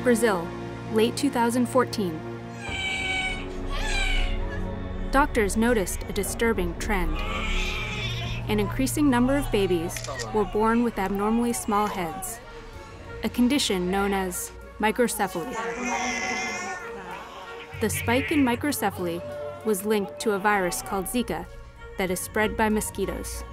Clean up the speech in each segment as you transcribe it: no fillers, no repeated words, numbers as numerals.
Brazil, late 2014. Doctors noticed a disturbing trend. An increasing number of babies were born with abnormally small heads, a condition known as microcephaly. The spike in microcephaly was linked to a virus called Zika that is spread by mosquitoes.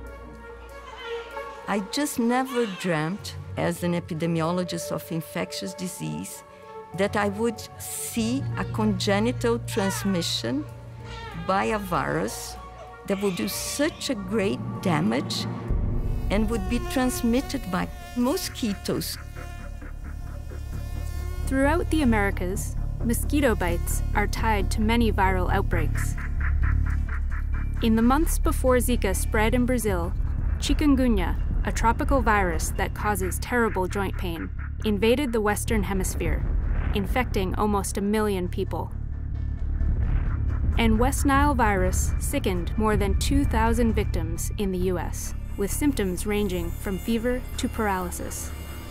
I just never dreamt, as an epidemiologist of infectious disease, that I would see a congenital transmission by a virus that would do such a great damage and would be transmitted by mosquitoes. Throughout the Americas, mosquito bites are tied to many viral outbreaks. In the months before Zika spread in Brazil, chickungunya, a tropical virus that causes terrible joint pain, invaded the Western Hemisphere, infecting almost 1 million people. And West Nile virus sickened more than 2,000 victims in the US, with symptoms ranging from fever to paralysis.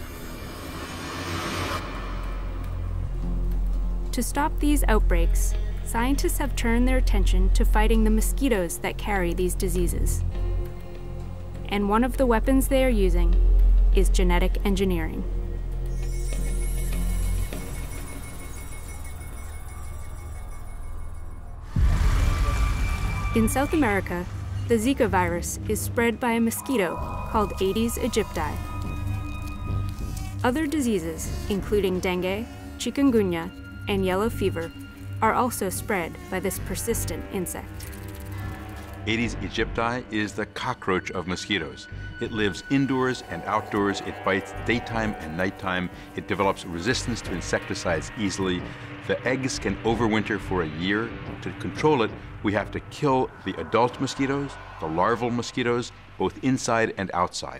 To stop these outbreaks, scientists have turned their attention to fighting the mosquitoes that carry these diseases. And one of the weapons they are using is genetic engineering. In South America, the Zika virus is spread by a mosquito called Aedes aegypti. Other diseases, including dengue, chickungunya, and yellow fever, are also spread by this persistent insect. Aedes aegypti is the cockroach of mosquitoes. It lives indoors and outdoors. It bites daytime and nighttime. It develops resistance to insecticides easily. The eggs can overwinter for a year. To control it, we have to kill the adult mosquitoes, the larval mosquitoes, both inside and outside.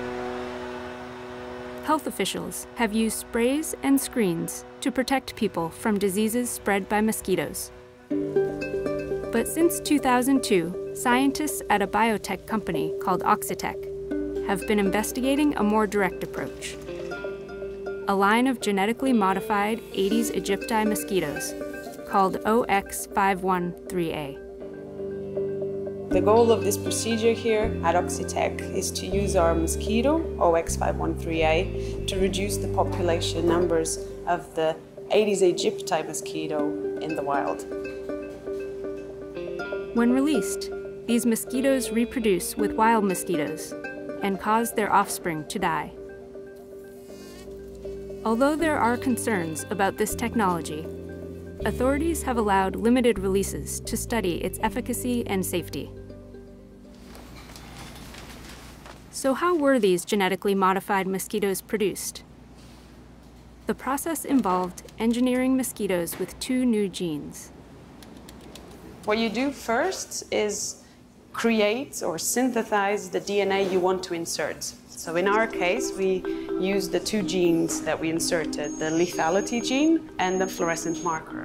Health officials have used sprays and screens to protect people from diseases spread by mosquitoes. But since 2002, scientists at a biotech company called Oxitec have been investigating a more direct approach. A line of genetically modified Aedes aegypti mosquitoes called OX513A. The goal of this procedure here at Oxitec is to use our mosquito, OX513A, to reduce the population numbers of the Aedes aegypti mosquito in the wild. When released, these mosquitoes reproduce with wild mosquitoes and cause their offspring to die. Although there are concerns about this technology, authorities have allowed limited releases to study its efficacy and safety. So how were these genetically modified mosquitoes produced? The process involved engineering mosquitoes with 2 new genes. What you do first is create or synthesize the DNA you want to insert. So in our case, we used the 2 genes that we inserted, the lethality gene and the fluorescent marker.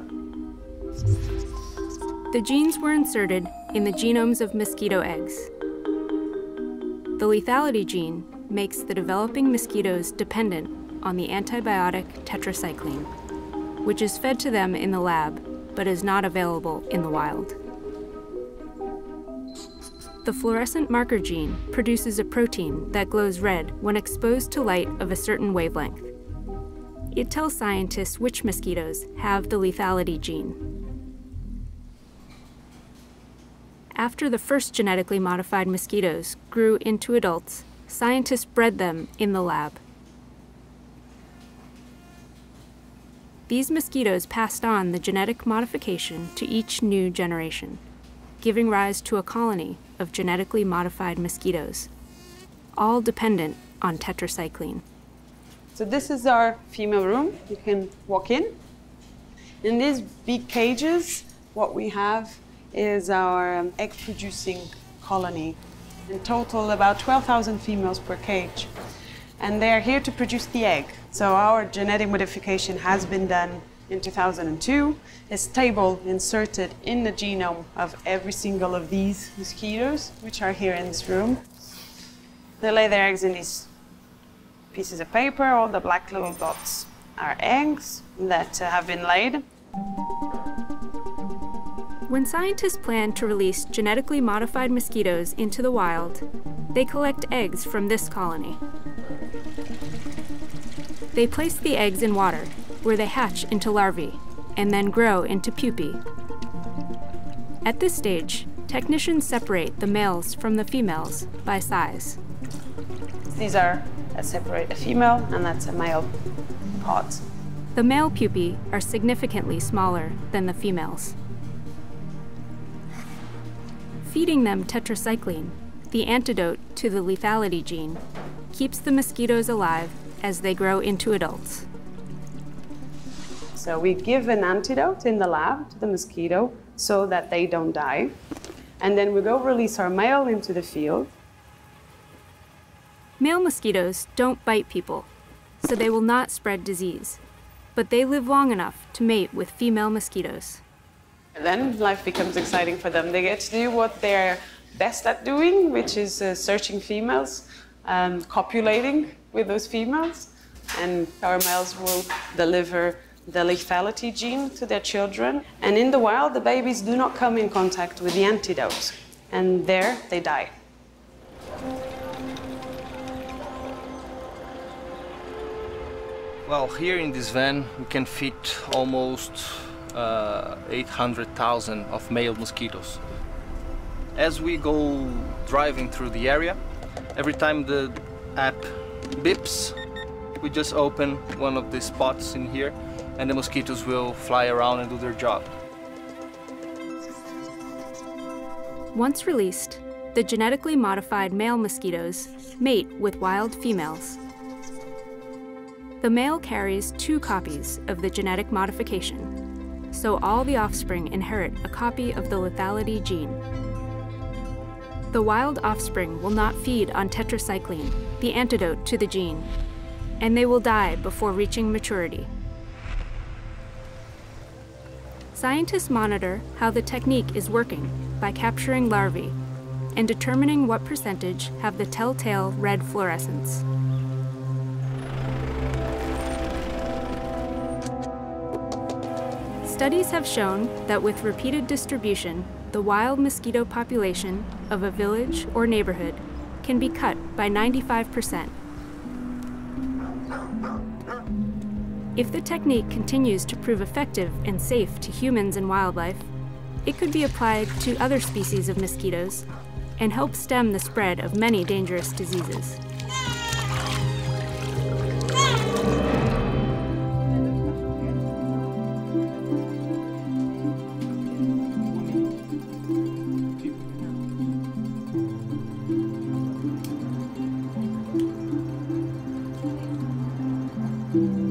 The genes were inserted in the genomes of mosquito eggs. The lethality gene makes the developing mosquitoes dependent on the antibiotic tetracycline, which is fed to them in the lab but is not available in the wild. The fluorescent marker gene produces a protein that glows red when exposed to light of a certain wavelength. It tells scientists which mosquitoes have the lethality gene. After the first genetically modified mosquitoes grew into adults, scientists bred them in the lab. These mosquitoes passed on the genetic modification to each new generation, giving rise to a colony of genetically modified mosquitoes, all dependent on tetracycline. So this is our female room. You can walk in. In these big cages, what we have is our egg-producing colony. In total, about 12,000 females per cage. And they are here to produce the egg. So our genetic modification has been done in 2002. A stable inserted in the genome of every single of these mosquitoes, which are here in this room. They lay their eggs in these pieces of paper, all the black little dots our eggs that have been laid. When scientists plan to release genetically modified mosquitoes into the wild, they collect eggs from this colony. They place the eggs in water, where they hatch into larvae, and then grow into pupae. At this stage, technicians separate the males from the females by size. These are a female, and that's a male pod. The male pupae are significantly smaller than the females. Feeding them tetracycline, the antidote to the lethality gene, keeps the mosquitoes alive as they grow into adults. So we give an antidote in the lab to the mosquito so that they don't die. And then we go release our male into the field. Male mosquitoes don't bite people, so they will not spread disease, but they live long enough to mate with female mosquitoes. Then life becomes exciting for them. They get to do what they're best at doing, which is searching females, copulating with those females. And our males will deliver the lethality gene to their children. And in the wild, the babies do not come in contact with the antidote. And there, they die. Well, here in this van, we can fit almost 800,000 of male mosquitoes. As we go driving through the area, every time the app beeps, we just open one of the spots in here and the mosquitoes will fly around and do their job. Once released, the genetically modified male mosquitoes mate with wild females. The male carries 2 copies of the genetic modification, so all the offspring inherit a copy of the lethality gene. The wild offspring will not feed on tetracycline, the antidote to the gene, and they will die before reaching maturity. Scientists monitor how the technique is working by capturing larvae and determining what percentage have the telltale red fluorescence. Studies have shown that with repeated distribution, the wild mosquito population of a village or neighborhood can be cut by 95%. If the technique continues to prove effective and safe to humans and wildlife, it could be applied to other species of mosquitoes and help stem the spread of many dangerous diseases. Mm-hmm.